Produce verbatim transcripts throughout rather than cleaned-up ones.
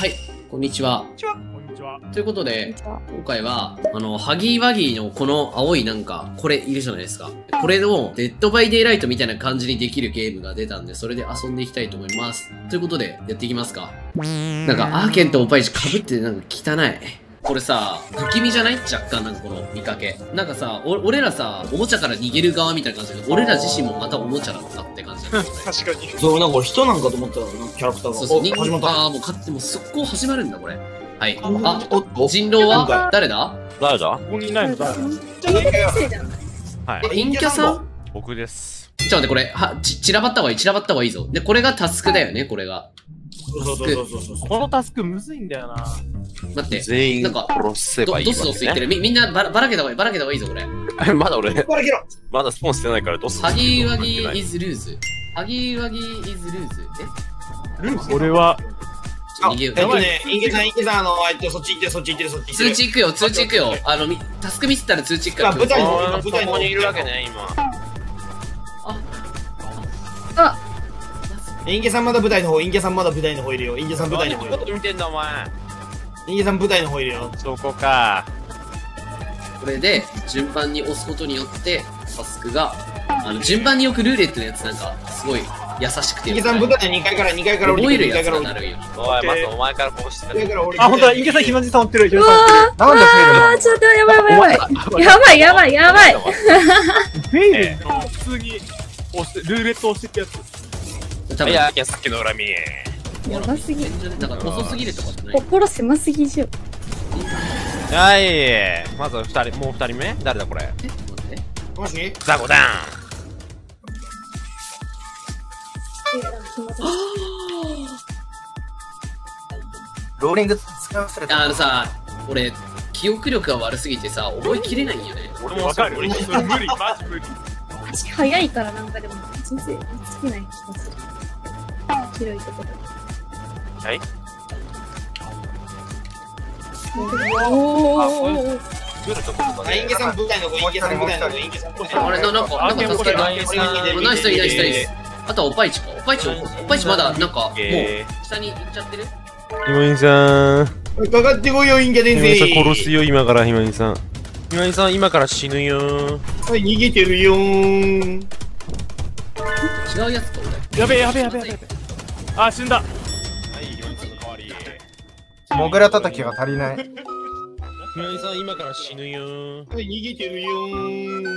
はい、こんにちは。 こんにちは。こんにちは。 ということで、今回は、あの、ハギーワギーのこの青いなんか、これいるじゃないですか。これの、デッドバイデイライトみたいな感じにできるゲームが出たんで、それで遊んでいきたいと思います。ということで、やっていきますか。なんか、アーケンとオパイチ被ってなんか汚い。これさ、不気味じゃない？若干なんかこの見かけ。なんかさ、お俺らさ、おもちゃから逃げる側みたいな感じだけど、俺ら自身もまたおもちゃだったって感じだね。 確かに。 そう、なんか俺人なんかと思ったらな、キャラクターが。 そうそう、 お始まった。 ああ、もう勝ってもう速攻始まるんだ、これ。はい。あ、 おっと人狼は誰だ？ 誰だ？ ここにいないの誰？ はい。 え、陰キャさん？ 僕です。 ちょっと待って、これ、は、ち、散らばった方がいい、散らばった方がいいぞ。で、これがタスクだよね、これが。 そうそうそうそうそう。 このタスクむずいんだよな。 待って。 全員なんか、 殺せばいいわけね。 ドスドス言ってる。み、みんなばら、ばらけた方がいい、ばらけた方がいいぞ、これ。 まだ俺、 これ切ろまだスポーンしてないからドスハギーワギー is lose。ハギーワギー is lose。え俺は、 あ、 逃げようえっとね、インゲさん、インゲさん、あの、えっと、そっち行ってる、そっち行ってる、そっち行ってる。 通知行くよ、通知行くよ。あの、み、タスクミスったら通知行くから。 あ舞台のあー舞台のそこにいるわけね、今。 あ、 インゲさんまだ舞台の方、インゲさんまだ舞台の方いるよ。インゲさん舞台の方いるよ。 何のこと見てんだお前。 インゲさん舞台の方いるよ。 そこか。 これで、順番に押すことによって、タスクが、あの、順番によくルーレットのやつなんか、すごい優しくて。 インゲさん舞台のにかいからにかいから降りて覚えるやつにかいから降りてがなるよ。 おい、まずお前からこうしてにかいから降りて。 あ、ほんとだ、インゲさん、ひまじさん追ってる。ひうまじさん追わー、 ってる。 なんであー、ちょっとやばいやばいやばい。やばいやばいやばい。 フェイルの普通に押して、ルーレット押してってやつ。 多分、 いや、いや、さっきの恨み。 やばすぎ。 なんか遅すぎるとかじゃない。 心狭すぎじゃん。 はい。まず二人、もう二人目誰だこれ。 え、ちょっと待って。 もしザコダン。 ローリング使わされた。 あのさ、俺、記憶力が悪すぎてさ、覚えきれないんよね。 俺もわかる。 俺それ無理、マジ無理。 足早いからなんかでも全然好きな気がする。広いところ。 はい。 おー。 夜ちょっとあ、インゲさん舞台の方、インゲさん舞台の方、インゲさん舞台の方。 あれ、な、なんか、なんか助けた。ナイス、ナイス、ナイス、ナイス。あとはオパイチか。オパイチ、オパイチまだ、なんか、もう、下に行っちゃってる？ ひまにさん、 かかってこいよ、インゲ先ひまにさん生。 殺すよ、今からひまにさん。ひまにさん、今から死ぬよー。 はい、逃げてるよーん。 違うやつか、俺。 やべえ、やべえ、やべえ、やべえ。あ、死んだ。 はい、ひまにさんの代わり。 モグラ叩きが足りない。 ひまにさん、今から死ぬよー。 はい、逃げてるよーん。 違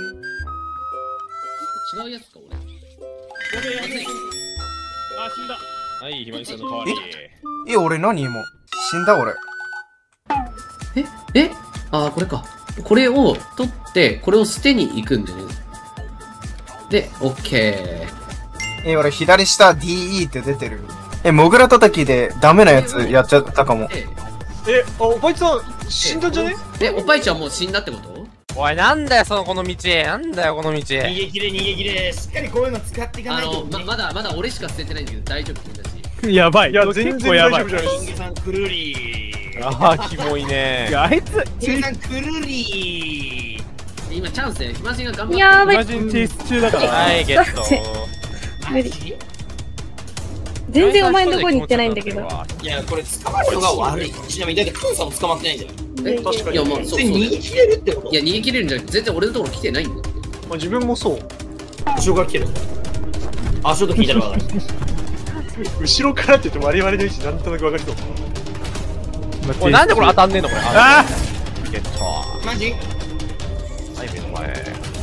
うやつか、俺。 やべえ、やべえ。あ、死んだ。 はい、ひまにさんの代わり。 え、俺何今死んだ俺。 ええあー、これか。これを取って、これを捨てに行くんだよね。で、オッケえ、俺左下 ディーイー って出てる。え、モグラ叩きでダメなやつやっちゃったかも。 ー。で、 え、あ、おばいちさん、死んだんじゃね？ で、おぱいちゃんもう死んだってこと？ おい、なんだよ、そのこの道。なんだよ、この道。 逃げ切れ、逃げ切れ。しっかりこういうの使っていかあないとの、。ま、まだ、まだ俺しか捨ててないんだけど、大丈夫、君たち。 やばい。いや、全然やばい。 インゲさん、くるりー。 ああ、キモいねいや、あいつ、 インゲさん、くるりー。 今、チャンスで、暇人が頑張って。 やばい。 マジンチェイス中だから。 はい、ゲット。 無理。全然お前のとこに行ってないんだけど。 いや、これ捕まるのが悪い。ちなみに、だってクンさんも捕まってないじゃん。 え、確かに。いや、まあ、そう、そうそれ逃げ切れるってこと？ いや、逃げ切れるんじゃなくて、全然俺のところ来てないんだって。 まあ、自分もそう。 後ろから来てる。あ、ちょっと聞いたらわかる。 後ろからって言って我々の位置なんとなくわかりそう。 おい、なんでこれ当たんねえのこれ。 あゲット。はマジ？ い、目の前。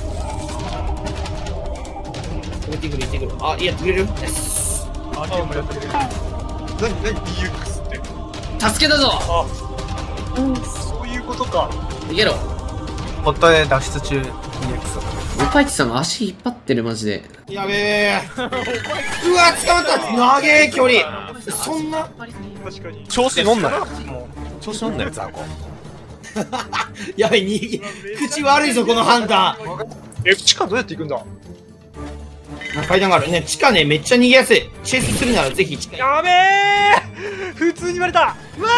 行ってくる、行ってくる。あ、いや、くれる？よし。 あ、ゲームやってる。何、何 ディーエックス って。 助けたぞうん。 そういうことか。 逃げろ。 ホットで脱出中 ディーエックス。 おぱいちさんが足引っ張ってる、マジで。 やべえ。うわ、捕まった。長え距離。そんな。 確かに。 調子乗んなよ。調子乗んなよ、ザコ。 やべえ、に口悪いぞ、このハンタえ、地下どうやって行くんだ？ ー。階段があるね。地下ね、めっちゃ逃げやすい。チェイスするならぜひ地下。 やべえ普通に言われた。うわ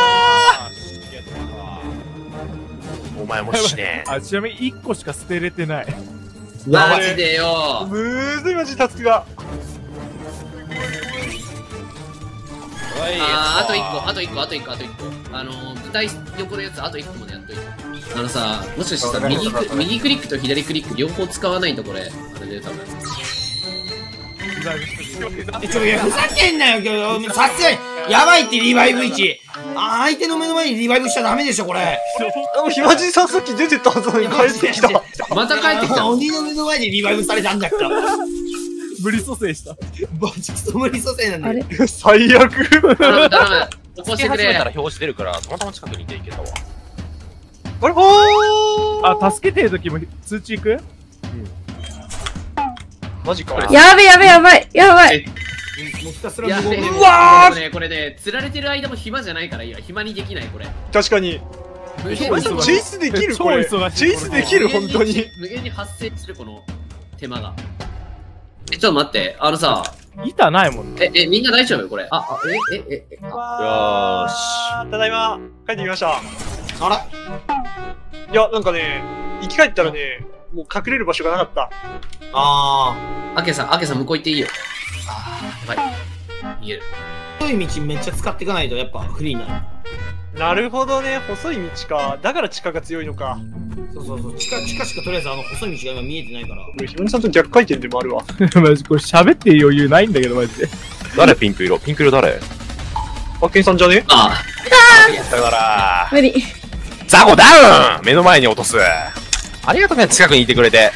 お前も死ねーあ、ちなみにいっこしか捨てれてない。 マジでよ。 むーずいマジタスクが。 あー、あといっこ、あといっこ、あといっこ、あといっこ。あのー、舞台横のやつ、あといっこまでやっといて。あのさ、もしかしてさ、右ク、右クリックと左クリック両方使わないとこれ、あれで多分。 え、ちょ、いや、ふざけんなよ、今日。さすがに、やばいってリバイブいち。あ、相手の目の前にリバイブしちゃダメでしょ、これ。 ひまじいさんさっき出てったはずなのに帰ってきた。 また帰ってきたの。 鬼の目の前でリバイブされたんだから。 無理蘇生した。 バチクソ無理蘇生なんだよ。 最悪。 頼む、頼む。起こしてくれ。 始めたら表示出るから、たまたま近くにいていけたわ。 あれおーあ、助けてる時も通知行く？ マジか。 やべやべやばいやばい。 もうひたすらやべえ。 無言で。 うわーね、これね、釣られてる間も暇じゃないからいいわ。暇にできない、これ。 確かに。 無チェイスできるこれ。チ超忙しいェイスできる本当に。 無限に発生するこの手間が。え、ちょっと待って、あのさ、 板ないもんね。 え、え、みんな大丈夫これ。あ、あ、え、え、え、え、あ、 よーし。ただいま。帰ってきました。 あら、 いや、なんかね、生き返ったらね、もう隠れる場所がなかった。 あアケさん、アケさん向こう行っていいよ。あー、やばい。逃げる。 ー。細い道めっちゃ使っていかないとやっぱ不利になる。 なるほどね、細い道か。だから地下が強いのか。 そうそうそう。地下、地下しかとりあえずあの細い道が今見えてないから。 俺、ひまりさんと逆回転でもあるわ。 マジこれ喋ってる余裕ないんだけど、マジで。 誰ピンク色ピンク色誰あっけんさんじゃねあだから、 無理。 ザコダウン目の前に落とす。ありがとうね、近くにいてくれて。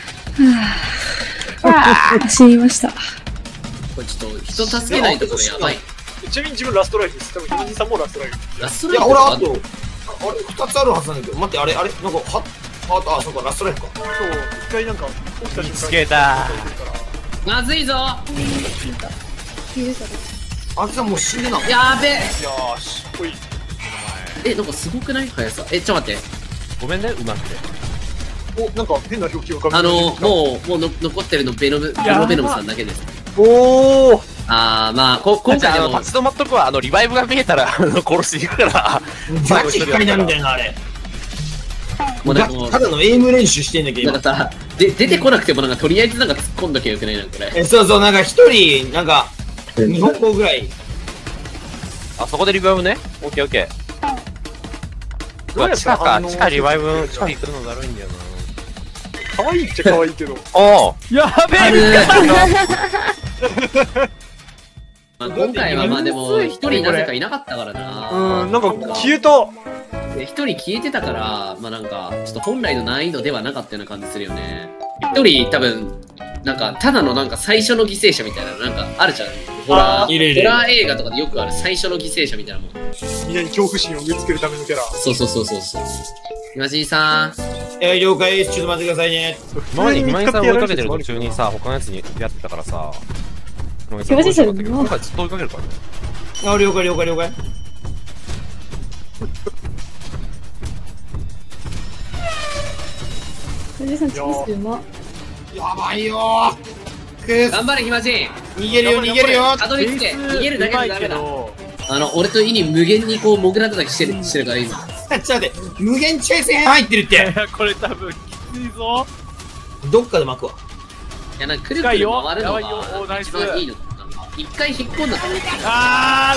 ああ、死にました。 ー、これちょっと人助けないとこれやばい。 ちなみに自分ラストライフです。多分ひまじさんもラストライフ。 ラストいや、 ライフ俺あと、ああれ、二つあるはずなんだけど、待って、あれ、あれ、なんか、は、あ、あ、そうか、ラストライフか。 そう、一回なんか、起きた瞬間つけた。 まずいぞ。 許さあきさんもう死んでな。 やべえ。 よーし。ほい。 え、なんかすごくない速さ。え、ちょっと待って。 ごめんね、うまくて。 お、なんか変な表記が浮かあの、 う。 もう、もうの残ってるのベノム、ベノベノムさんだけです。 おー。 あー、まあ、こ今じゃあ、あの、 回でも、 立ち止まっとくわ。あの、リバイブが見えたら、あの、殺していくから。 ガチ光なんだよな、あれ。 もうなんかもう、 ただのエイム練習してんだけど、今。 なんかさ、で、出てこなくてもなんかとりあえずなんか突っ込んどきゃよくないな、これ。 え、そうそう、なんか一人、なんか、日本語ぐらい。 あ、そこでリバイブね。オッケーオッケー。うわ、地下か。地下リバイブ、地下行くのだるいんだよな。 可愛いっちゃ可愛いけど。 おー。 やべあえるまあ今回はまあでも、一人なぜかいなかったからな。 うん、なんか消えた。 で一人消えてたから、まあなんか、ちょっと本来の難易度ではなかったような感じするよね。一人多分、なんか、ただのなんか最初の犠牲者みたいな、なんかあるじゃん。ホラー、 いるいるホラー映画とかでよくある最初の犠牲者みたいなもん。 みんなに恐怖心を植え付けるためのキャラ。 そうそうそうそうそう。今じいさん。 えー、了解です。ちょっと待ってくださいね。 今までひまりさん追いかけてる途中にさ、他のやつにやってたからさ。 ひまりさん今回ずっと追いかけるからね。 あ、了解了解了解。 おじさんチキスうま。 やばいよー。くー頑張れ、ひまじい。 逃げるよ、逃げるよ。 たどり着け。逃げるだけでダメだ。 ど。 あの、俺とイニ無限にこう、モグラ叩きしてる、してるからいいぞ。 ちょっと待って、無限チェイス編入ってるっいて。 や、これ多分きついぞ。 どっかで巻くわ。 いや、なんかくるくる回るのがやばいよおーナイス一番いいの。なんか一回引っ込んだと思って。 あ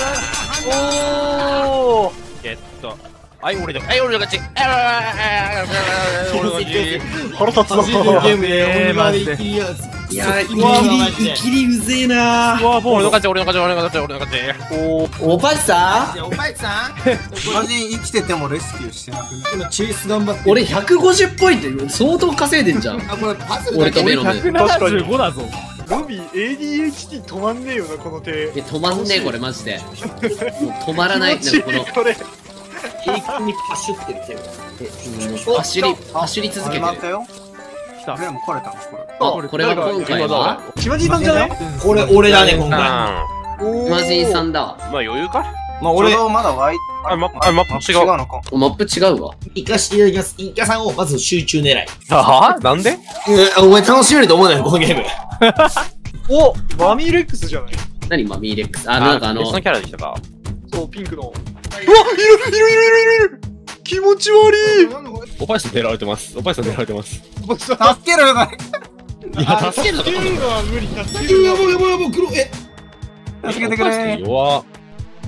おー。 ゲット。はい、俺だ。はい、俺の勝ち。ああ、俺の勝ち。 腹立つな。 ゲームでえーマジで鬼が生きりやいやー、 うわマジで生きりうぜえなー。うわ、もう俺の勝ち、俺の勝ち、俺の勝ち、俺の勝ち。 おー。 おばさんおばあさんマジ生きててもレスキューしてなくね。 今チェイス頑張ってる。 俺ひゃくごじゅうポイント相当稼いでんじゃん。 あ、これパズル俺だけとメロム。 ひゃくななじゅうごだぞ。 ロビー エーディーエイチディー 止まんねえよな、この手。 え、止まんねえ、これマジで。もう止まらない。なんかこの、 これ。 平均にパシュってるっていう。 え走り、走り続けてる。あ、 よ。 来た。 でも来れたのこれ。 これは今回は、 ひまじいさんじゃない？ これ、俺だね、今回。 まマジンさんだ。 あ余裕かまあ、俺、 まだワイあ、マあマップ違う。 のか。 マップ違うわ。 行かしていただきます。インカさんをまず集中狙い。 ああなんでうん、お前楽しめると思うなよ、このゲーム。 お、マミーレックスじゃない？ 何マミーレックス。あ、なんかあの別、のキャラでしたかそう、ピンクの。うわ、いるいるいるいるいる気持ち悪い。 おぱいさん狙われてます。おぱいさん狙われてます。 助けろよ、かいや、助けんのか助けるのは無理、助けるのはやばいやばいやばい、黒、え、 助けてくれ。 弱っ。 え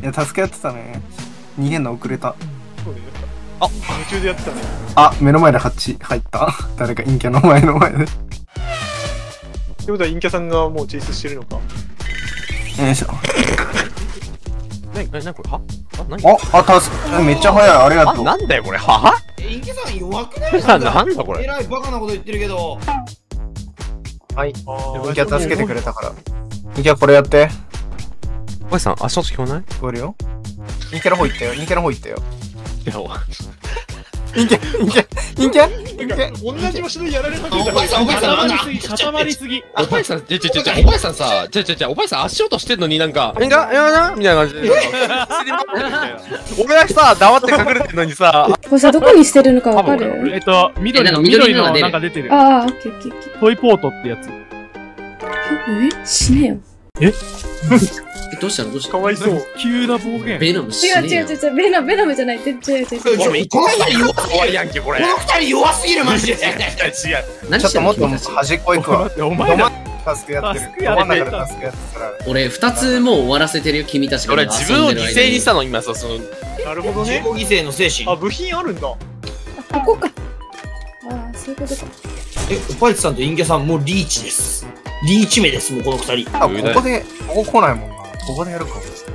や、助けやってたね。逃げんの遅れた。 そうね。あ、夢中でやってたね。 あ、目の前でハッチ入った。誰か陰キャの前の前で。 ってことは陰キャさんがもうチェイスしてるのか。 よいしょ。 なになになにこれはあ、なにあ、あ、助け、めっちゃ早い。ありがあ、 とう。 なんだよこれは陰キャさん弱くない？ ななんだこれえらいバカなこと言ってるけど。 はい。 あ陰キャ助けてくれたから。陰キャこれやって。 おばあさん、足音聞こえない聞こえるよ。陰キャの方行ったよ。陰キャの方行ったよ。 いや、 陰キャ、陰キャ、陰キャ、陰キャ。 同じ場所でやられたけど。 おばあさん、おばあさん、なんだ。 固まりすぎ。 おばあさん、ちょちょちょ、おばあさんさ、ちょちょちょ、おばあさん足音してんのになんか、えんか、えやなみたいな感じで。俺だけさ、黙って隠れてんのにさ。 これさ、どこに捨てるのかわかる？ えっと、緑の、緑のなんか出てる。 ああ、オッケーオッケーオッケー。 トイポートってやつ。 え死ねよ。 ええ、どうしたのどうしたかわいそう。急な暴言。 ベノム死違うねよ違う違う違う、ベノム、ベノムじゃない。違う違う違う。 この二人弱すぎ終わりる。 やんけ、これ。 この二人弱すぎる、マジで。 違う。 何してんのちょっともっと君たち端っこ行くわ。 待って、お前ら。 助けやってる。 助けやってるど真ん中で助けやってたら。 俺、二つもう終わらせてるよ、君たちが。 俺自分を犠牲にしたの、今さ、その、 なるほどね。 自己犠牲の精神。 あ、部品あるんだ。 ここか。ああ、そういうことか。 え、おぱいちさんと陰キャさんもうリーチです。リーチ目です、もうこの二人。 あ、ここで、ここ来ないもんな。ここでやるか。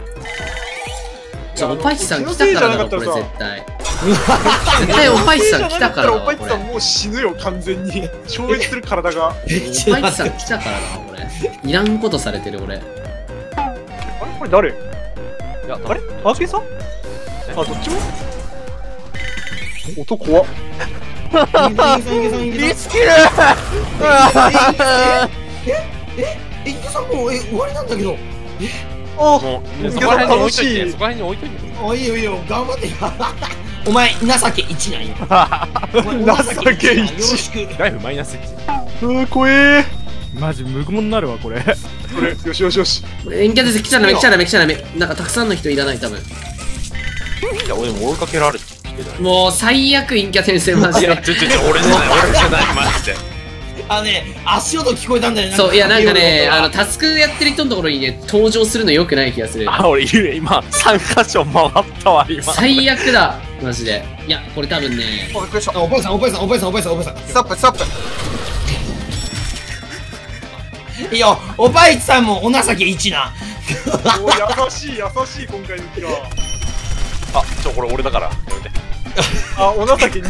じゃあ、おぱいちさん来たからだろ、これ絶対。絶対おぱいちさん来たからだわ、これ。 おぱいちさんもう死ぬよ、完全に。消滅する体が。 おぱいちさん来たからだわ、これ。いらんことされてる、俺。 あれこれ誰いや、 あれアーケーさんあ、どっちも音怖っ。 リスキルえええ陰キャさんもうえ終わりなんだけど。 あもう、そこら辺に置いといて、そこら辺に置いといて。 あ、いいよいいよ、頑張ってよ。お前、情け一なんよ。 情け一よろしく。 ライフマイナスいち。 うわ、怖え。マジ無言になるわ、これ。これ、よしよしよし。 エンキャです、来ちゃダメ、来ちゃダメ、来ちゃダメ。なんかたくさんの人いらない、多分。 いや、俺も追いかけられてきてない。 もう、最悪、陰キャ先生、マジで。 ちょちょちょ、俺じゃない、俺じゃない、マジで。 あのね、足音聞こえたんだよね。 そう、いや、なんかね、あの、タスクやってる人のところにね、登場するの良くない気がする。 あ、俺いる、今、さんかしょ回ったわ、今。 最悪だ、マジで。いや、これ多分ね、 びっくりした。 おぱいさん、おぱいさん、おぱいさん、おぱいさん、おぱいさん。 ストップ、ストップ。 いいよ、おぱいさんもお情け一な。 お優しい、優しい、今回の気は。 あ、ちょ、これ俺だから。やめて。 あ、お情けに。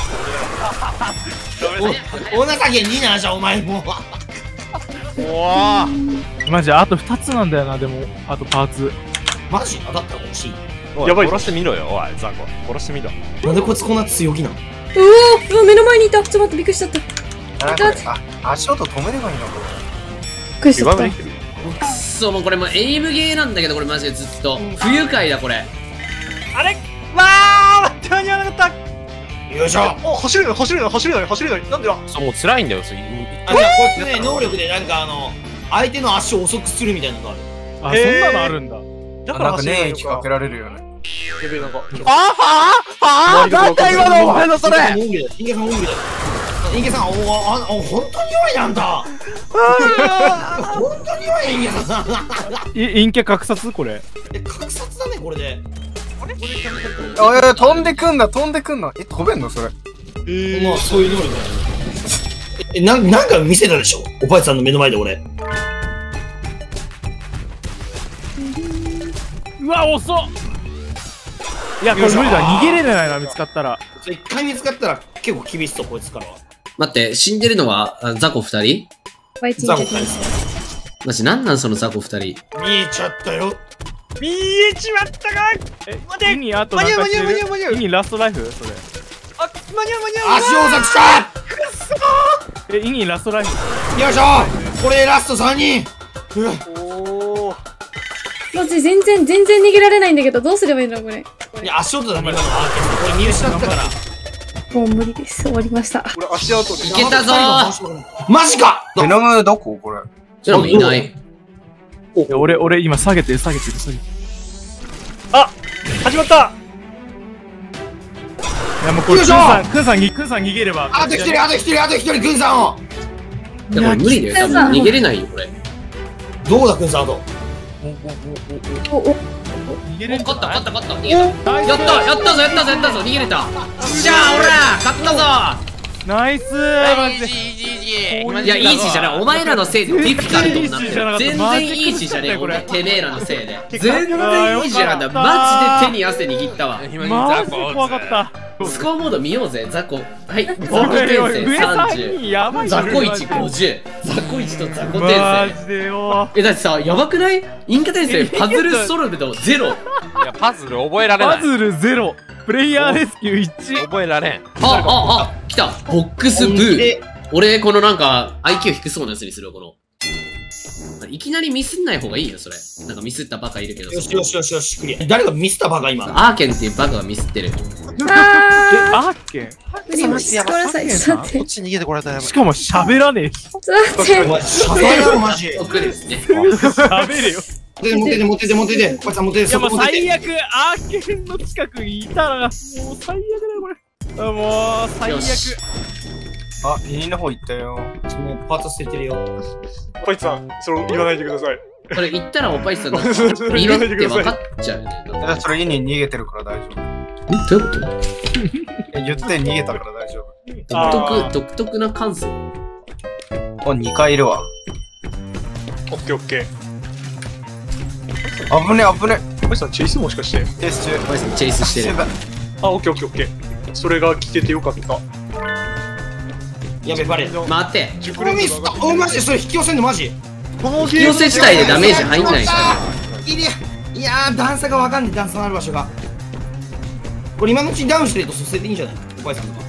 お情けになじゃん、お前も。 おマジ、あとふたつなんだよな、でも、あとパーツ。 マジ当たったら欲しい。 おい、 やばい殺してみろよ、おい、ザコ。殺してみろ。 なんでこいつこんな強気なの？ うおー、うわ目の前にいた。ちょっと待って、びっくりしちゃった。びっあ、これ、あ、足音止めればいいのこくりしちゃった。 リバイブできてるくっそ、もうこれもうエイムゲーなんだけど、これマジでずっと。不愉快だ、これ。 あれわー待って、間に合わなかった。 よいしょ。あ、 あ、走れない、走れない、走れない、走れない。なんでだそう、もう辛いんだよ、それ。 じゃあこいつね、能力でなんかあの、相手の足を遅くするみたいなのがある。 あ、そんなのあるんだ。だれ。 からなんか走れないのかねえ、かけられるよね。 やべえ、なんか。 あはあはあなんだ今のお前のそれインケさん、大喜利だよ。インケさん、おああ本当に弱いなんだ。本当に弱い、インケさん。 い陰キャ格殺これ。 え、格殺だね、これで。 あ、いやいや、飛んでくんな、飛んでくんな。え、飛べんのそれ。 えまあ、そういう能力だよね。え、なん、なんか見せたでしょおぱいさんの目の前で俺。 うわ、遅っ。いや、これ無理だ。逃げれないな、見つかったら。 一回見つかったら結構厳しそう、こいつからは。 待って、死んでるのは、あザコ二人ワイチンザコキャです。 マジ、なんなんそのザコ二人。 見えちゃったよ。 見えちまったか。え、待て。イニあとなんかしてる。 間に合う間に合う間に合うイニラストライフそれ。 あ、間に合う間に合う。足を遅くしたえ、イニラストライフ。 よいしょこれラストさんにん。うわおー。 マジ全然、全然逃げられないんだけど、どうすればいいのこれ。 いや、足音だね、今のアーケード。これ見失ったから。 もう無理です。終わりました。 俺足跡で。 いけたぞー。 マジかベノムどここれ。 ちらもいない。 いや俺、俺今下げてる、下げてる、下げてる。あ始まった。いやもうこれ、クンさん、クンさん、クンさん逃げれば。 あと一人、あと一人、あと一人、くんさんを。 いや、これ無理だよ。多分逃げれないよ、これ。 どうだ、くんさん、あと。 お、お、 逃げれんじゃない勝った勝った勝った逃げた。やったやったぞやったぞやったぞ逃げれた。じゃあほら勝ったぞ。 ナイスマジで。 いや、イージーじゃない。お前らのせいでディフィカルトになってる。全然イージーじゃねえよ、俺。てめえらのせいで。全然イージーなんだ。マジで手に汗握ったわ。 マジで怖かった。 スコアモード見ようぜ、ザコ。はい、ザコおい転おい上生さんさんじゅにやばいう。ザコいちごじゅう。ザコいちとザコ転マ生。 ジでよ。 え、だってさ、やばくない？インカ転生、パズルソルブドゼロ。 いや、パズル覚えられない。 パズルゼロ。プレイヤーレスキューいち。 覚えられん。 あ、あ、あ、来た。ボックスブー。俺、このなんか、アイキュー 低そうなやつにするよ、この。いきなりミスんない方がいいよ、それ。なんかミスったバカいるけど。 よしよしよしよし、クリア。誰がミスったバカ今。 アーケンっていうバカがミスってる。 あーけん。 無理無理。ごめんなさい。ちょっと待って。 こっち逃げてこられたらやばいし。かも喋らねえし。 ちょっと待って。 お前、謝罪だろ、マジ。 僕ですね。 喋れよ。 持ってて、持ってて、持ってて、こいつは持ってて、 いやもうそこ持ってて。 最悪、アーケンの近くにいたら、もう最悪だよ、これ。あもう、最悪。 よしあ、右の方行ったよ。 もうパート捨ててるよ。 パイツさん、それ言わないでください。 これ言ったらおっぱいさんだっているって分かっちゃうよね。 いや、それ家に逃げてるから大丈夫。 んどういうことえ言って逃げたから大丈独特、独特な感性。 夫。あ、にかいいるわ。 オッケーオッケー。 危ね危ね。 パイツさん、チェイスもしかして。 テスおっぱいさんチェイスしてる。 あ、オッケーオッケーオッケー。それが来ててよかった。 やべ、バレ。 待って。 おミスったお、マジでそれ引き寄せんのマジこの引き寄せ自体でダメージ入んないから。 いるいやー、段差がわかんねえ、段差のある場所が。これ今のうちにダウンしてると蘇生でいいんじゃないおばあさんとか。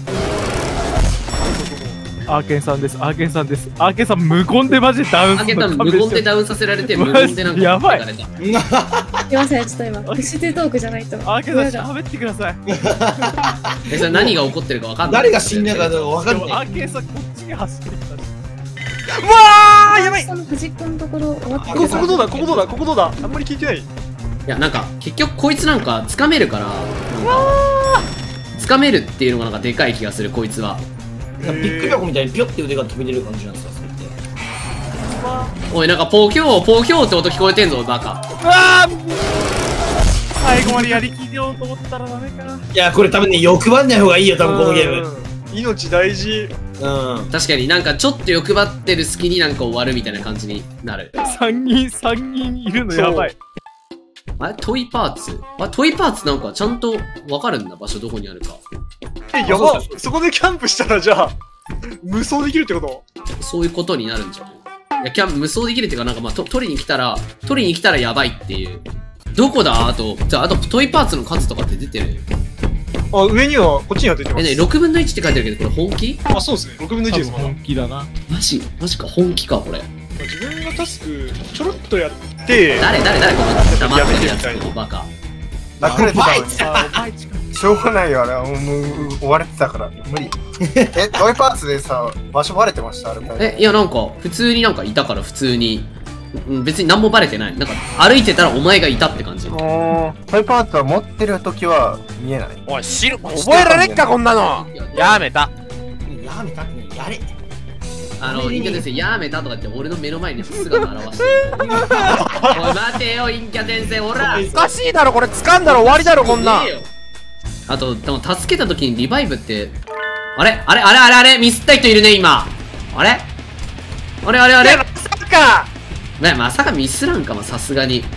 アーケンさんです、アーケンさんです。アーケンさん無言でマジでダウンすあけたる無言でダウンさせられて、無言でなんか。 やばいかれた。 すいません、ちょっと今、プッシュテトークじゃないと。 アーケンさん喋ってください。 え、それ何が起こってるか分かんない。 誰が死んだかわかんない。 でもアーケンさんこっちに走ってきたし。 わーやばい。 その端っこのところ終わってここ、ここどうだここどうだここどうだあんまり聞いてない。 いや、なんか、結局こいつなんか、掴めるから、なんか、掴めるっていうのがなんかでかい気がする、こいつは。 ビッグ箱みたいにピョって腕が飛び出る感じなんですか、それって。 おい、なんか、ポーキョー、ポーキョーって音聞こえてんぞ、バカ。 うわー最後までやりきようと思ったらダメかな。 いや、これ多分ね、欲張んない方がいいよ、多分このゲーム。 命大事。 うん。 確かになんか、ちょっと欲張ってる隙になんか終わるみたいな感じになる。 さんにん、さんにんいるのやばい。 あれトイパーツあ、トイパーツなんかちゃんとわかるんだ、場所どこにあるか。 え、やば。そこでキャンプしたらじゃあ、無双できるってこと？ そういうことになるんじゃないいや、キャンプ無双できるっていうか、なんかまあ、と取りに来たら、取りに来たらやばいっていう。どこだあと、じゃあ、あとトイパーツの数とかって出てるあ、上には、こっちには出てまえ、ね、 す。 ろくぶんのいちって書いてあるけど、これ本気あ、そうですね。ろくぶんのいちですもん。 本気だな。 マジマジか、本気か、これ。 自分がタスク、ちょろっとやって、 誰誰誰この黙ってるやつ、このバカ。 殴れてたのに。 あ、お前近い。 しょうがないよ、あれはもうもう追われてたから無理。え、トイパーツでさ、場所バレてましたあれも。 え、いや、なんか、普通になんかいたから、普通に。うん別に何もバレてない。なんか、歩いてたらお前がいたって感じ。 もうトイパーツは持ってる時は見えない。 おい、知る、覚えられっか、こんなの。やめた。 やめたくねえ、やれ。 あの、インキャ転生、やめたとか言って、俺の目の前に姿現してる。おい、待てよ、インキャ転生、ほらおかしいだろ、これ掴んだら終わりだろ、こんなん。 あと、でも、助けた時にリバイブって、あれあれあれあれあれミスった人いるね、今。あれあれあれあれまさかね、まさかミスらんかも、さすがに。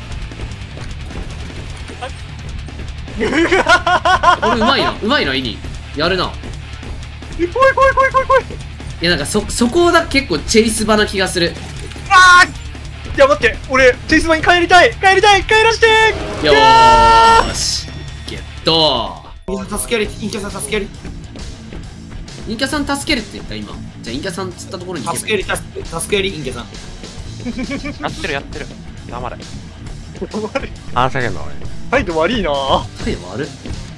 これうまいな、うまいな、イニ。やるな。 え、怖い怖い怖い怖い怖い。 いや、なんかそ、そこだ結構チェイス場な気がする。 あーいや、待って、俺、チェイス場に帰りたい帰りたい帰らしてーよーし。ゲットー。助けやり、インキャさん助けやり。 インキャさん助けるって言った今。じゃあインキャさん釣ったところに行けば助けやり、助け助けやり、インキャさん。 やってるやってる。頑張れ。あ、叫んだ俺。 態度悪いなぁ。 態度悪い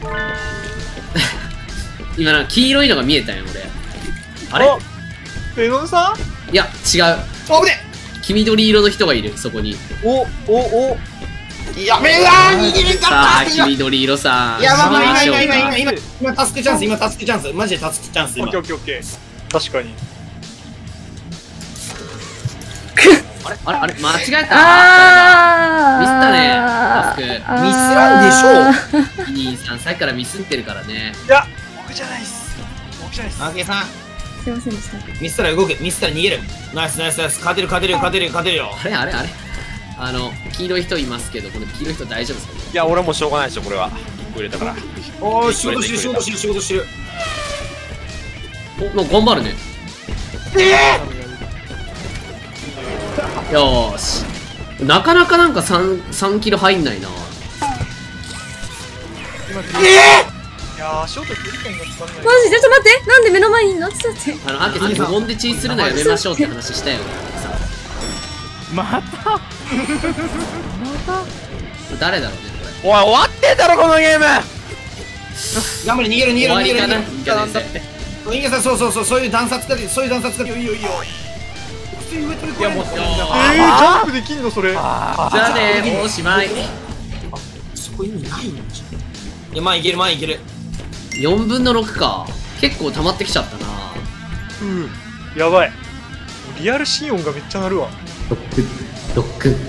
今なんか黄色いのが見えたよ、俺。あれベノンさいや、違う。 おぶね黄緑色の人がいる、そこに。 お、お、お。 やべえわー逃げれんかさあ、 った黄緑色さん。 やばい、今、 行きま今、今、 しょうか今、今、今、助けチャンス、今、助けチャンス、マジで助けチャンス、今オッケー。オッケーオッケー。確かに。 あれあれあれ間違えた。 あミスったね。タスク。 ミスらんでしょう。 ミニーさん、さっきからミスってるからね。 いや、僕じゃないっす。僕じゃないっす。 アーケーさん、 すいませんでした。 ミスったら動く、ミスったら逃げる。ナイスナイスナイス、勝てる勝てる勝てる勝てるよ。 あれあれあれあの、黄色い人いますけど、この黄色い人大丈夫ですかね。 いや、俺もしょうがないでしょ、これは。いっこ入れたから。 おー、仕事してる仕事してる仕事してる。 お、なんか頑張るね。よーし。なかなかなんかさん、さんキロ入んないな。 いやー、ショート距離感がつかめない。 マジでちょっと待って、なんで目の前にいんの？ちょっと待って。 あの、アンケさん、無言でチーするのやめましょうって話したよね。さまた誰だろうね、これ。 おい、終わってんだろ、このゲーム。 頑張れ、逃げる逃げる逃げる終わりかな。 逃げる。 いいかなんだって。 インゲさん、そうそうそう、そういう段差使ってそういう段差使っていいよいいよ。普通に上飛び越える。いやもうえー、ジャンプできんのそれ。 じゃあねー、もうおしまい。 そこ意味ないんじゃん。いや、前いける前いける。 よんぶんのろくか。結構溜まってきちゃったな。 うん。やばい。リアル心音がめっちゃ鳴るわ。 ロック、ロック。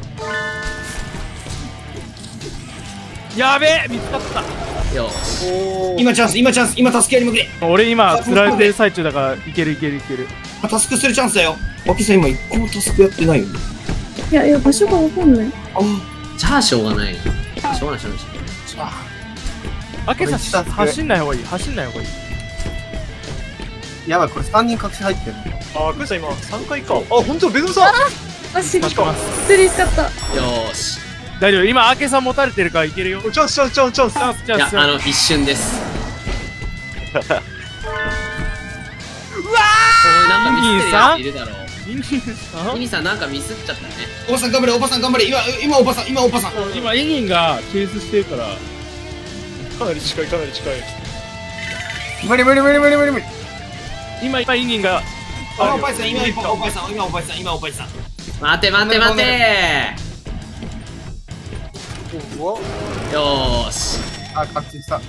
やべえ、見つかった。 よーし。 今チャンス今チャンス今助けやりまくれ。 俺今釣られてる最中だからいけるいけるいける。 タスクするチャンスだよ。アキさん今一個もタスクやってないよ。 いやいや、場所がわかんない。 あじゃあしょうがない。しょうがないしょうがない。 あけさん、走んない方がいい、走んない方がいい。 やばい、これさんにん隠し入ってる。 あー、クイさん今さんかいか。あ、ほんと、ベノムさん。 あ、し、 待ってます。 釣り使った。 よーし。 大丈夫、今、あけさん持たれてるからいけるよ。 チャンスチャンスチャンスチャンス。 チャンス、チいやャン、ス。 あの、一瞬です。うわーなんかミスってるやついるだろう。 ミニさんミニさんなんかミスっちゃったね。 おばさん頑張れおばさん頑張れ。今今おばさん今おばさん。 今、イニンがチェイスしてるから。 かなり近いかなり近い。 無理無理無理無理無理無理。 今、今、イニンが。 あ、おばさん今今おばさん今おばさん今おばさん。 待て待て待てうわー。よーし。 あ、勝ちした。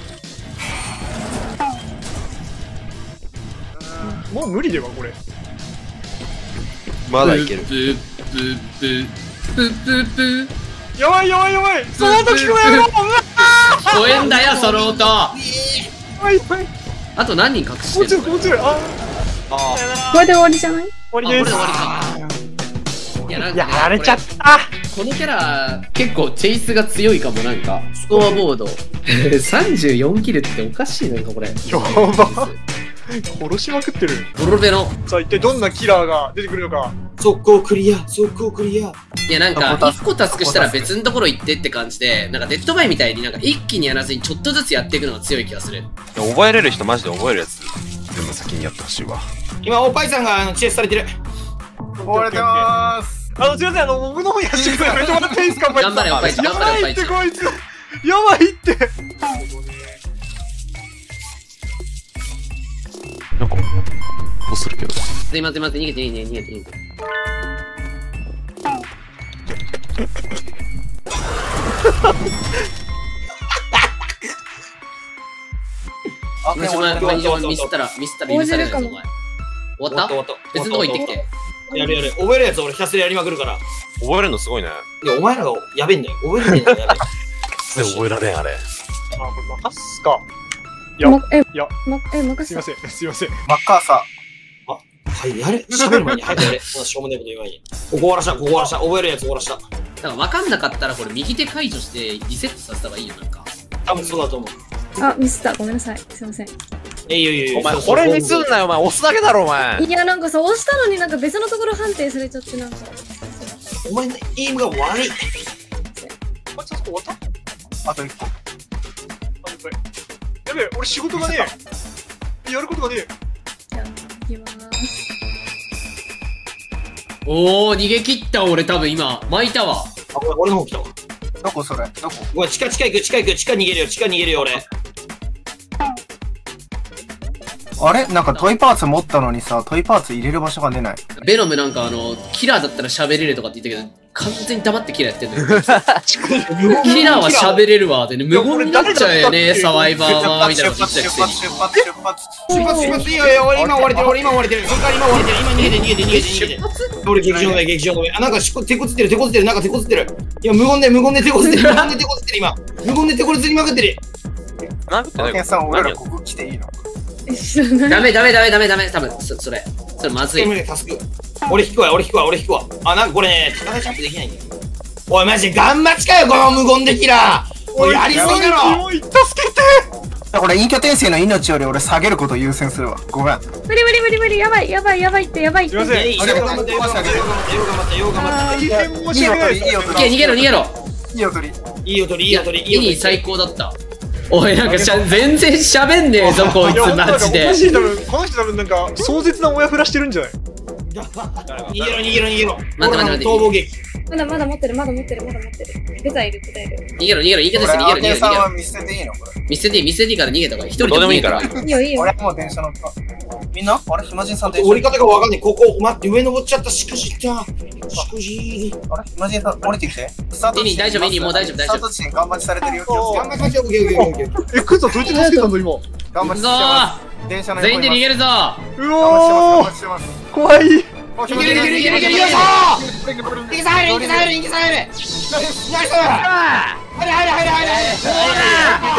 もう無理ではこれ。 まだいける。 ブッブッブッブッブッブッ。 やばいやばいやばい。その音聞こえる。うわ聞こえんだよ、その音。 やばいやばい。 あと何人隠もうちょいしてるの？ もうちょい。あこれで終わりじゃない？ 終わりです。 あこれ終わりか。いや、なんかね、 やられちゃった。 このキャラ、結構チェイスが強いかも、なんか。スコアボード。さんじゅうよんキルっておかしいなんかこれ。 やば。殺しまくってる。 ボロベの。 さあ一体どんなキラーが出てくるのか。 速攻クリア速攻クリア。 いや、なんか、いっこタスクしたら別のところ行ってって感じで、なんかデッドバイみたいになんか一気にやらずにちょっとずつやっていくのが強い気がする。 覚えれる人マジで覚えるやつ全部先にやってほしいわ。 今おっぱいさんがあのチェイスされてる。 壊れてまーす。 あのすいません、あの僕の方やらせてください。やめてもらっていいですか。 頑張れ、おっぱいちゃん。 や頑張れ、おっばいってぱいちゃん。 こいつ。やばいって。 なんかどうするけど。 待って待って待って、逃げて逃げて逃げて逃げて。 あ、 今島、今島ミスったら、ミスったら許されないぞ、お前。終わった終わった別のとこ行ってきて。 やるやる。覚えるやつ俺ひたすらやりまくるから。 覚えるのすごいね。 いやお前らがやべえんだよ。覚えれねえんだよ。やべえ。 覚えられんあれ。 あ、これ任すか。いや、 ま、え、 いや、 ま、え、任せた。 すいません、すいません。 マッカーサはい、やれ。喋る前に早くやれ。そんなしょうもないこと言う前に。ここ終わらした、ここ終わらした。覚えるやつ終わらした。 だから分かんなかったらこれ右手解除してリセットさせた方がいいよ、なんか。 多分そうだと思う。 あ、ミスった。ごめんなさい。すいません。 えいよいよいよ。 お前これにすんなよ、お前押すだけだろお前。 いや、なんかさ、押したのになんか別のところ判定されちゃって、なんか。 お前のエイムが悪い。 あ、ちょっと終わったー。あといっこ。 あ、やばい。やべえ、俺仕事がねえ。やることがねえ。 じゃあ、行きまーす。 おー、逃げ切った俺多分今、巻いたわ。 あ、これ俺の方来たわ。 どこそれどこごめん、地下地下行く、地下行く、地下逃げるよ、地下逃げるよ、俺。 あれなんかトイパーツ持ったのにさ、トイパーツ入れる場所が出ない。 ベノムなんかあの、キラーだったら喋れるとかって言ったけど、 完全に黙ってキラーやってんのよ。キラーは喋れるわってね、無言になっちゃうよね、サバイバーは、みたいなこと言ってたくせに。 出発出発出発いいよいいよ俺今追われてる俺今追われてるそっから今追われてる今逃げて逃げて逃げて逃げて俺劇場ごめん劇場ごめんあなんかしこ手こずってる手こずってるなんか手こずってるいや無言で無言で手こずってる無言で手こずってる今無言で手こずりまくってるなんてマケンさん、俺らここ来ていいの？ ダメダメダメダメダメ、多分そそれ、それまずい。 俺引くわ俺引くわ俺引くわあなんかこれね高台ジャンプできないんだよおいマジでガンマチかよこの無言でキラーおいやりすぎだろおい助けてこれ、陰キャ転生の命より俺下げることを優先するわ。ごめん。 無理無理無理無理、やばいやばいやばいってやばいって。 すいませんいいよ頑張ったよ頑張ったよ頑張ったよ頑張った大変申し訳ないですいいよ、 いけ、逃げろ逃げろ。 いいよ、鳥。 いいよ鳥いいよ鳥いいいいよ鳥最高だった。おい、なんかしゃ全然喋んねえぞ、こいつマジでおか。しい多分この人多分なんか壮絶な親フラしてるんじゃない逃げろ逃げろ逃げろ待って待って待って逃亡劇まだまだ持ってるまだ持ってるまだ持ってる。ブザいるブザいる。 逃げろ逃げろ、言い方です、逃げろ逃げろ逃げろ。 さんは見捨てていいのこれ。 見捨てていい、見捨てていいから逃げたから、一人どうでもいいから。 いいよいいよ。 俺もう電車乗った。みんなあれ暇人さん電車降り方がわかんないここ待って上登っちゃったしくじったしくじあれ暇人さん降りてきて。スタートいい大丈夫いいもう大丈夫大丈夫スタート地点頑張りされてるよ。気をつけ頑張りましょうオッケーオッケーオッケーオッケーえクッさんどうやって助けたんだ今頑張りしてます。電車の全員で逃げるぞ。 う頑おー張ってます。 怖いいけるいけるいけるいけるいけるよいしょーいけさ入るいけさ入るいけさ入るナイス入れ入れ入れ入れ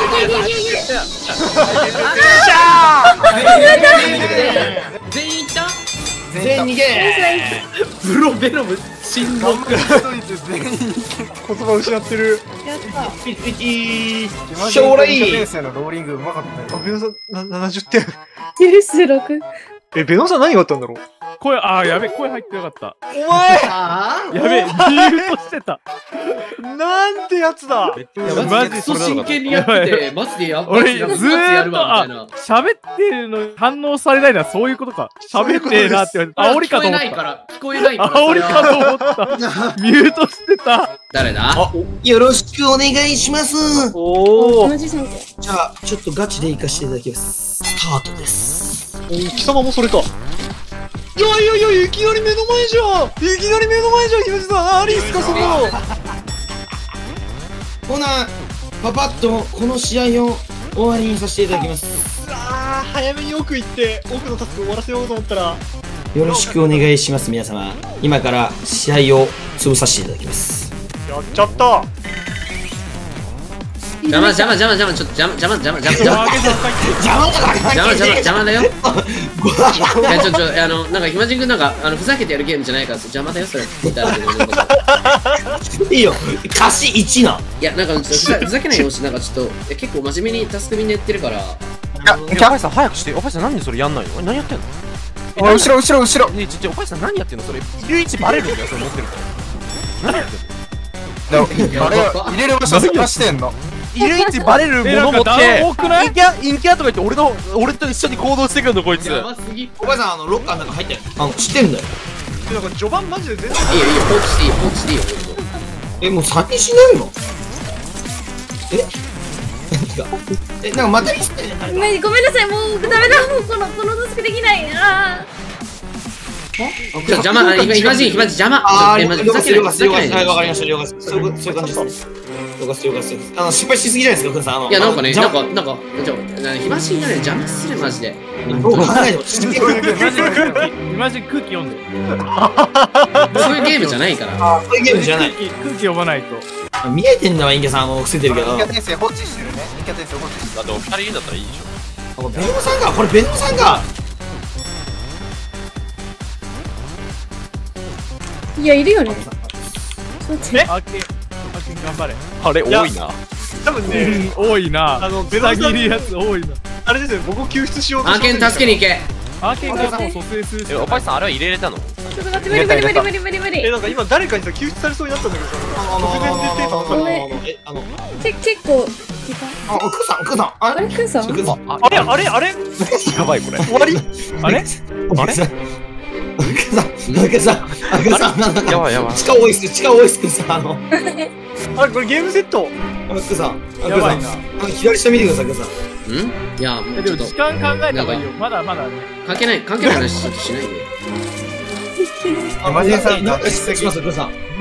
全員いった。 全員逃げブロベロム沈頑黙。 張りしといて全員。 言葉失ってるやった。 ピッピッ暇将来人転生のローリングうまかったよ。 あベノさんなななじゅってん許すろく。 えベノさん何があったんだろう声、あー、やべ、声入ってなかった。 お前あやべ、ミュートしてた。 なんてやつだあマジクソ真剣にやってて、マジでやばい。 俺、ずマジでやーっと、 るわ、 あみたいな。、 喋ってるのに反応されないのはそういうことか。喋ってえなって言われて、煽りかと思った。 聞こえないから、聞こえないから。 煽りかと思った。ミュートしてた。 誰だ？ よろしくお願いしますおお同じさんか。 じゃあちょっとガチで行かせていただきますスタートです貴様もそれかいやいやいやいきなり目の前じゃんいきなり目の前じゃんひろじさん何すかそこほなパパッとこの試合を終わりにさせていただきますあー早めに奥行って奥のタスク終わらせようと思ったらよろしくお願いします皆様今から試合を潰させていただきますやっちゃった邪魔邪魔邪魔邪魔、ちょっと邪魔邪魔邪魔邪魔邪魔邪魔だ邪魔邪魔邪魔だよ。いやちょちょあのなんか暇人くんなんかあのふざけてやるゲームじゃないから邪魔だよそれって言ったらいいよ貸しいちないやなんかちょっとふざふざけないよしなんかちょっといや結構真面目にタスクみんなやってるから。 おばあさん早くして。おばあさんなんでそれやんないの？何やってんの？ お後ろ後ろ後ろ。 ねえちちおばあさん何やってんの？それいる位置バレるんだよそれ持ってるから。何やってんの？ あれ入れる場所探してんの。 いる位置バレるもの持って多くない？ 陰キャ陰キャとか言って俺の俺と一緒に行動してくるのこいつ。 やばすぎ。いいよおばあさんあのロッカーの中入ってるあの知ってんだよでなんか序盤マジで全然いいよ放置していいよ放置していいよ。 えもう先死ねるのええなんかまたミスってねごめんごめんなさいもうダメだもうこのこのタスクできないあちょ邪魔あ今暇人暇人邪魔。 あー、 ちょっと了解です、了解です、 ふざけないはい、わかりで。 ました、了解です。そういうそういう感じです。了解です、了解です。あの、失敗しすぎじゃないですか、くんさん。あの、 いやなんかねなんか、 かなんかちょ暇人がね邪魔するマジで。 どう考えても、 マジ空気読んで。 そういうゲームじゃないから。 そういうゲームじゃない。 空気空気読まないと。 見えてんだわ、インキャさん、あの、伏せてるけど。 陰キャ転生放置してるね。陰キャ転生放置してる。 だってお二人いるんだったらいいでしょ。 あベノムさんか、これベノムさんか。 いやいるよねそっちアーケン、アーケン頑張れ。 あれ多いな。 多分ね多いな。 あのベノさんベタ切るやつ多いな。 あれですよ僕を救出しようとアーケン助けに行け。 アーケンがもう蘇生するしえおばあさんあれは入れれたの？ ちょっと待って無理無理無理無理無理無理えなんか今誰かにさ救出されそうになったんだけどさあの、あの、あの、あの、あの、え、あの、 け結構時間あ、くんさん、くんさん、ああれくんさんくんさん。 あれあれあれやばいこれ。 終わりあれあれくんさん、くんさん、くんさん、なんか、 やばいやばい。 地下多いっす、地下多いっす、くんさん、あの、 あれこれゲームセットくんさん、くんさん、 やばいな。 あの、左下見てください、くんさん。 んいやもえでうちょっとも時間考えた方がいいよ。まだまだね。 関係ない関係ない話ちょっとしないで。 マジでさんなんか失礼します、くんさん。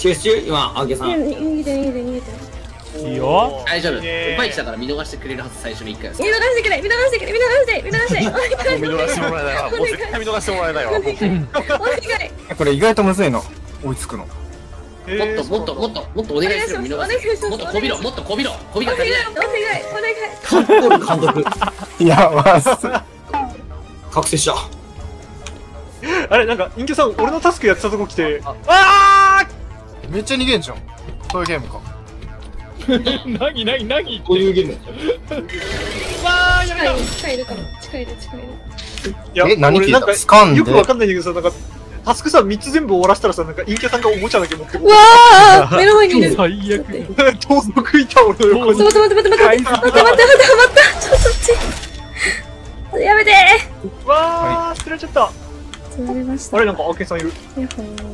チェス中今、アンケさん。 逃げて逃げて逃げて。 いいよ。 大丈夫。おっねぱいちだから見逃してくれるはず、最初に一回。 見逃してくれ見逃してくれ見逃して見逃してお願い見逃してもらえないわ。もう絶対見逃してもらえないわ。 お願いこれ意外とむずいの。追いつくの。 もっともっともっともっとお願いする見逃して。もっとこびろもっとこびろこびが足りない。 お願い監督、監督。 いや、まあ、 覚醒した。 あれ、なんか、インケさん、俺のタスクやってたとこ来て、あめっちゃ逃げんじゃん。そういうゲームか。 なぎなぎなぎこういうゲーム。 わー、やめた。 近いるかも近いる近いる。 いやえ、何聞い俺なんかた掴んでよくわかんないんだけどさ、なんか、タスクさ、みっつ全部終わらせたらさ、なんか、インケさんがおもちゃだけ持ってこうわー目の前にいる。 最悪。 盗賊いた、俺の横に。 待って待って待って待って待って待って待って待って待ってちょっとそっち。やめてわー、捨てられちゃった。 ー。釣られました。 あれ、なんか、アケンさんいる。 ヤッホー。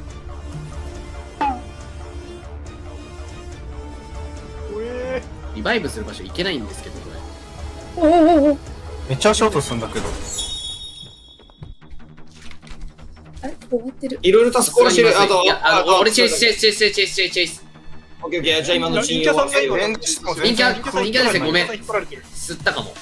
おえリバイブする場所行けないんですけど、これ。 おおおお。 めっちゃ足音するんだけど。 あれ終わってる。 いろいろタスクをしてる。あと、 いや、あの、俺チェイスチェイスチェイスチェイスチェイスチェイスチェイス。 オッケーオッケー。じゃあ今のー、インケさんが今、 レンジしてもインキャインケさんインキャですね、ごめん。 引っ張られてる。 吸ったかも。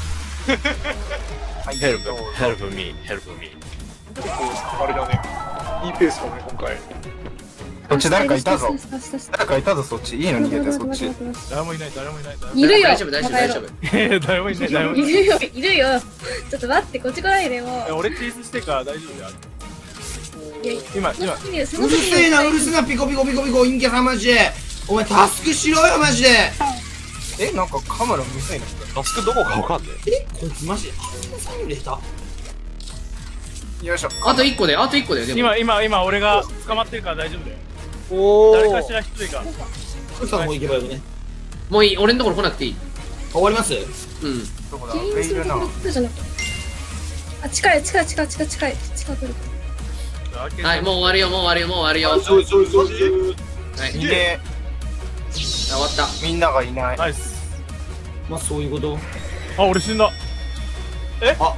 ヘルプ、ヘルプミー、ヘルプミー。 あれだね。いいペースかもね、今回。 そっち誰かいたぞ。 下下下下誰かいたぞ、そっち。いいの逃げて、そっち。 誰もいない誰もいない誰もいいるよ。 大丈夫、大丈夫、大丈夫。 ない誰もいない誰もいない。 いるよいるよ。ちょっと待ってこっち来ないでもえ俺チェイスしてから大丈夫だよ。 う。いや今今その時にそうのる時にせえな、うるせえな、ピコピコピコピコ、インケさんマジで。お前タスクしろよ、マジで。 え、なんかカメラむずいな。 タスクどこかわかんねえ、こいつマジで。あんなサイン入れた。 よいしょ。 あといっこで、あといっこで、でも。 今今今俺が捕まってるから大丈夫だよ。 お誰かしら一人が。 ふさんも行けばよね。 もういい、俺のところ来なくていい。 終わります。 うん。 どこだ原因上いるな。 するところ来たじゃなくて。あ近い近い近い近い近い近くる。 はい、もう終わるよ、もう終わるよ、もう終わるよ。 そうそうそうそう。 はい、 いね終わった。 みんながいない。 ナイス。 まあそういうこと。 あ俺死んだ。 えあ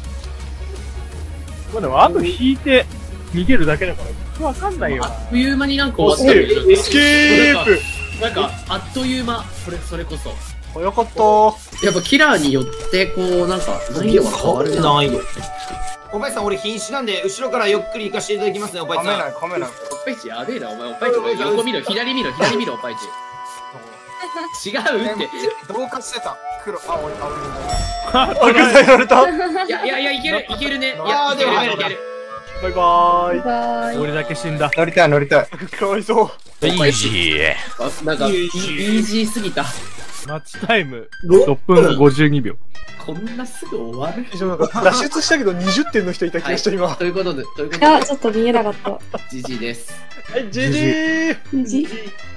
まあでもあと引いて逃げるだけだからわかんないよあ。っという間になんか終わったよね。なんかスキープなんか、あっという間。それ、それこそ。 早かったー。 やっぱキラーによって、こう、なんか、難易度が変わるな。 難易度。おばいさん、俺瀕死なんで、後ろからゆっくり行かせていただきますね、おばいさん。 カメない、カメない。 おっぱいちやべえな、お前。おっぱいち、お前横見ろ、左見ろ、左見ろ、おっぱいち。違うって。 同化してた。黒、あ、俺、あ、 アケンさんやられた。 いやいやいや、いける、いけるね。いや、 あーいける、 でも入れたいける。 バイバーイ。 バイ。 俺だけ死んだ。 乗りたい、乗りたい。 かわいそう。 え。イージー。 あなんか、イイージーすぎた。 マッチタイムろっぷんごじゅうにびょう。 こんなすぐ終わる一応なんか脱出したけどにじゅってんの人いた気がした今。 ということで、というこいとで、 やちょっと見えなかった。 ジジイです。 はい、ジジー。 じ